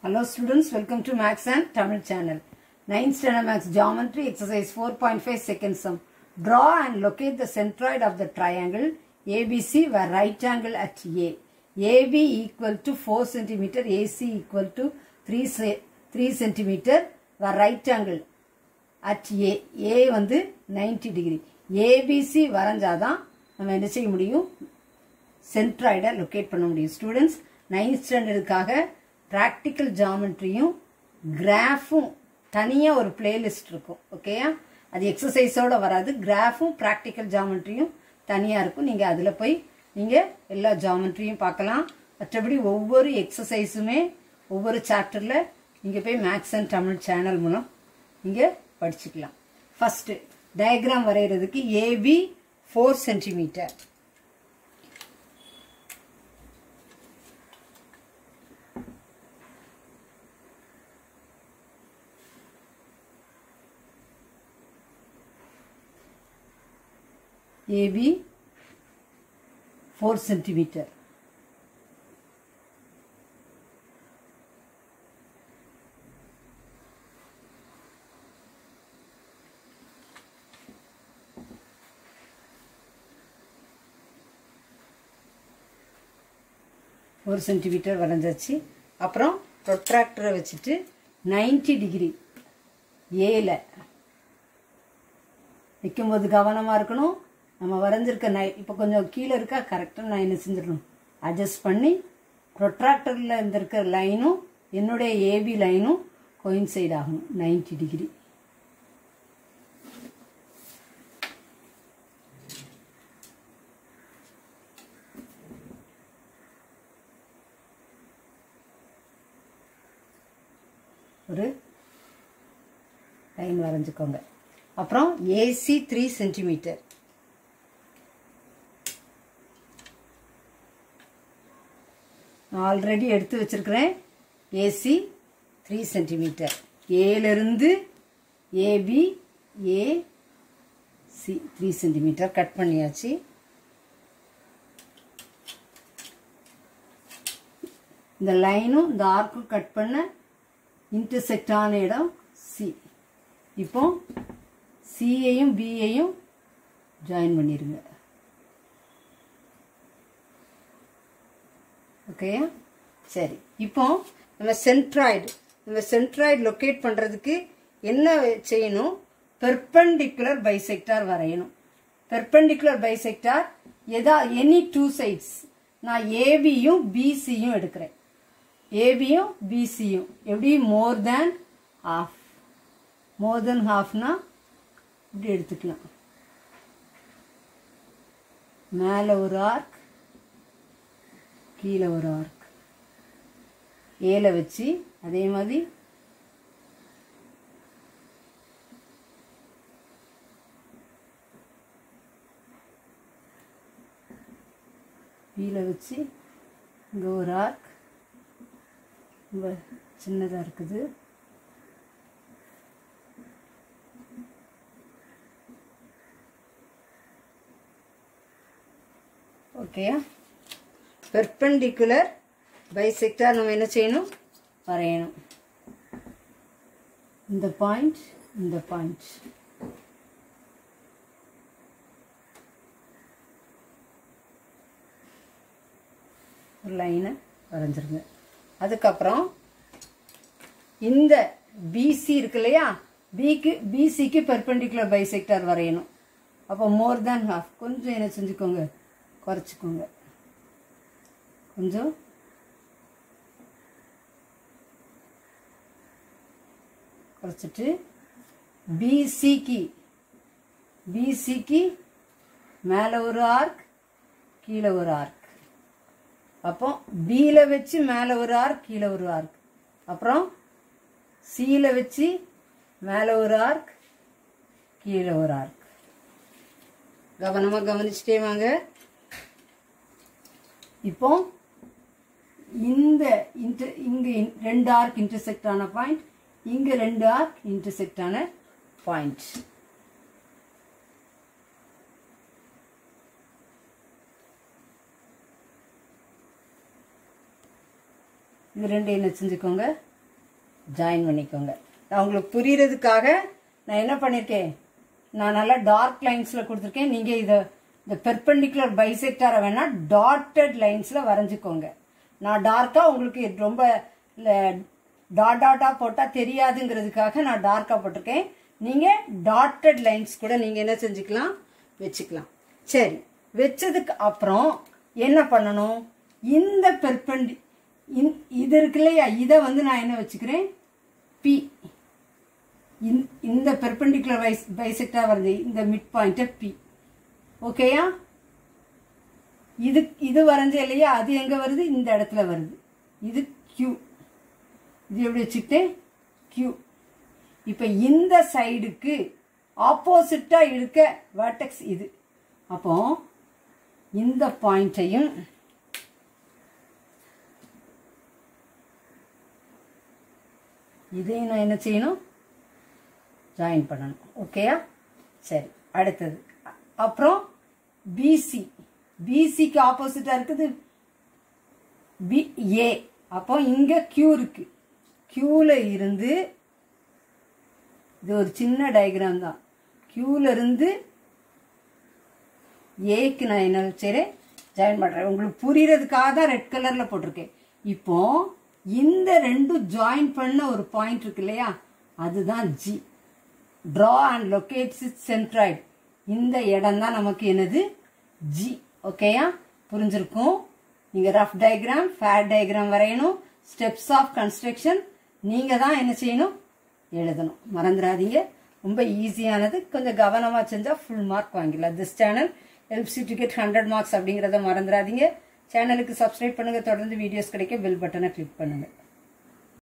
Hello students, welcome to Max and Tamil channel. 9th standard Max Geometry exercise 4.5 second sum. Draw and locate the centroid of the triangle ABC where right angle at A. AB equal to 4 cm, AC equal to 3 cm where right angle at A. A வந்து 90 degree. ABC வரைஞ்சாதான் நம்ம என்ன செய்ய முடியும்? Centroid locate பண்ண முடியும். Students 9th standardக்காக practical geometryயும் கிராஃபும் தனியா ஒரு playlist இருக்கும். ஓகேயா? அது எக்ஸசைஸோட வராது. கிராஃபும் practical geometryயும் தனியா இருக்கும். நீங்க அதுல போய் நீங்க எல்லா ஜியோமெட்ரியும் பார்க்கலாம். மற்றபடி ஒவ்வொரு எக்ஸசைஸுமே ஒவ்வொரு சாப்டர்ல நீங்க போய் மேக்ஸ் அண்ட் தமிழ் சேனல் மூலம் நீங்க படிச்சுக்கலாம். ஃபர்ஸ்ட் டயகிராம் வரையிறதுக்கு AB 4 cm. AB 4 cm. ஒரு சென்டிமீட்டர் வரைஞ்சாச்சு. அப்புறம் ப்ரொட்ராக்டரை வச்சுட்டு 90 டிகிரி ஏல வைக்கும்போது கவனமாக இருக்கணும். நம்ம வரைஞ்சிருக்க இப்போ கொஞ்சம் கீழே இருக்கா, கரெக்டாக நான் என்ன செஞ்சிடணும், அட்ஜஸ்ட் பண்ணி ப்ரொட்ராக்டரில் இருந்திருக்கிற லைனும் என்னுடைய ஏபி லைனும் கோயின்சைட் ஆகணும் 90 டிகிரி. ஒரு லைன் வரைஞ்சிக்கோங்க. அப்புறம் ஏசி 3 சென்டிமீட்டர். ஆல்ரெடி எடுத்து வச்சிருக்கிறேன். AC 3 centimetre. ஏலிருந்து ஏபி ஏசி 3 சென்டிமீட்டர் கட் பண்ணியாச்சு. இந்த லைனும் இந்த ஆர்க்கும் கட் பண்ண இன்டர்செக்ட் ஆன இடம் சி. இப்போ சியையும் பியையும் ஜாயின் பண்ணிருங்க. ஓகேயா? சரி, இப்போ நம்ம சென்ட்ராய்டு லொக்கேட் பண்றதுக்கு என்ன செய்யணும்? பெர்பெண்டிகுலர் பைசெக்டார் வரையணும். Perpendicular bisector any two sides. நான் ஏபியும் பிசியும் எடுக்கிறேன். ஏபியும் பிசியும் எப்படி? மோர் தேன் ஹாஃப். மோர் தென் ஹாஃப்னா இப்படி எடுத்துக்கலாம். மேலே ஒரு ஆர்க், கீழே ஒரு ஆர்க். ஏல வச்சு அதே மாதிரி கீழே வச்சு இங்கே ஒரு ஆர்க், ரொம்ப சின்னதாக இருக்குது. ஓகேயா? பெர்பெண்டிகுலர் பைசெக்டார் நம்ம என்ன செய்யணும்? வரையணும். இந்த பாயிண்ட், இந்த பாயிண்ட். ஒரு லைனை வரைஞ்சிருங்க. அதுக்கப்புறம் இந்த பிசி இருக்கு இல்லையா, பிசிக்கு பெர்பெண்டிகுலர் பைசெக்டார் வரையணும். அப்போ மோர் தேன் ஹாஃப். கொஞ்சம் என்ன செஞ்சுக்கோங்க, குறைச்சிக்கோங்க. கொஞ்சம் குறைச்சிட்டு பிசிக்கு மேலே ஒரு ஆர்க், கீழே ஒரு ஆர்க். அப்போ பியில் வச்சு மேலே ஒரு ஆர்க், கீழே ஒரு ஆர்க். அப்புறம் சியில் வச்சு மேலே ஒரு ஆர்க், கீழே ஒரு ஆர்க். கவனமாக கவனிச்சுட்டே வாங்க. இப்போ இந்த இங்க 2 ஆர்க் இன்டர்செக்ட் ஆன பாயிண்ட், இங்க 2 ஆர்க் இன்டர்செக்ட் ஆன பாயிண்ட். இது ரெண்டு என்ன செஞ்சுக்கோங்க, ஜாயின் பண்ணிக்கோங்க. நான் உங்களுக்கு புரியறதுக்காக நான் என்ன பண்ணியிருக்கேன், நான் நல்லா டார்க் லைன்ஸில் கொடுத்துருக்கேன். நீங்கள் இந்த பெர்பெண்டிகுலர் பைசெக்டாரை வேணால் டாட்டட் லைன்ஸில் வரைஞ்சிக்கோங்க. நான் டார்க்காக உங்களுக்கு ரொம்ப டாட்டாக போட்டால் தெரியாதுங்கிறதுக்காக நான் டார்க்காக போட்டிருக்கேன். நீங்கள் டாட்டட் லைன்ஸ் கூட நீங்கள் என்ன செஞ்சுக்கலாம், வச்சுக்கலாம். சரி, வச்சதுக்கு அப்புறம் என்ன பண்ணணும், இந்த இது இருக்கு இல்லையா, இதை நான் என்ன வச்சுக்கிறேன், பி. இந்த பெர்பெண்டிகுலர் பைசெக்டார் வருது, இந்த மிட் பாயிண்ட்டை பி. ஓகேயா, இது வரைஞ்ச இல்லையா, அது எங்க வருது, இந்த இடத்துல வருது. இது கியூ. இது எப்படி வச்சுக்கிட்டேன், கியூ. இப்ப இந்த சைடுக்கு ஆப்போசிட்டா இருக்க வெர்டெக்ஸ் இது. அப்போ இந்த பாயிண்டையும் இதையும் நான் என்ன செய்யணும், ஜாயின் பண்ணணும். ஓகேயா, சரி. அடுத்தது அப்புறம் பிசி. பிசிக்கு ஆப்போசிட்டா இருக்குது ஏ. அப்போ இங்க கியூ இருக்கு. கியூல இருந்து இது ஒரு சின்ன டயக்ராம் தான். கியூல இருந்து ஏக்கு நான் என்ன செய்றேன், ஜாயின் பண்றேன். உங்களுக்கு புரியறதுக்காக தான் ரெட் கலர்ல போட்டிருக்கேன். இப்போ இந்த ரெண்டும் ஜாயின் பண்ண ஒரு பாயிண்ட் இருக்கு இல்லையா, அதுதான் G. Draw and locate its centroid. இந்த இடம் தான் நமக்கு என்னது, ஜி. ஓகேயா, புரிஞ்சிருக்கும். நீங்க ரஃப் டயக்ராம், ஃபேர் டயக்ராம் வரையணும். ஸ்டெப்ஸ் ஆஃப் கன்ஸ்ட்ரக்ஷன் நீங்க தான் என்ன செய்யணும், எழுதணும். மறந்துடாதீங்க, ரொம்ப ஈஸியானது. கொஞ்சம் கவனமா செஞ்சா ஃபுல் மார்க் வாங்கிடலாம். This channel helps you to get 100 marks அப்படிங்கறத மறந்துடாதீங்க. சேனலுக்கு சப்ஸ்கிரைப் பண்ணுங்க. தொடர்ந்து வீடியோஸ் கிடைக்க பெல் பட்டனை கிளிக் பண்ணுங்க.